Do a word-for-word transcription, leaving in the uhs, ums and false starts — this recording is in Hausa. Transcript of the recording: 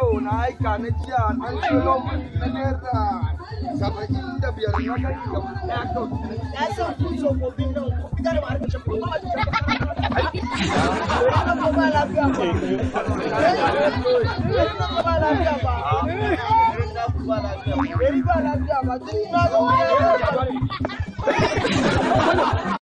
yau na aika na jiya an tsoro mun na naira saba'in da biyar na kai da ya to ya san kun so ko bin da ku fitar da harkar shafa kuma a cikin ba ba lafiya ba ba lafiya ba ba lafiya ba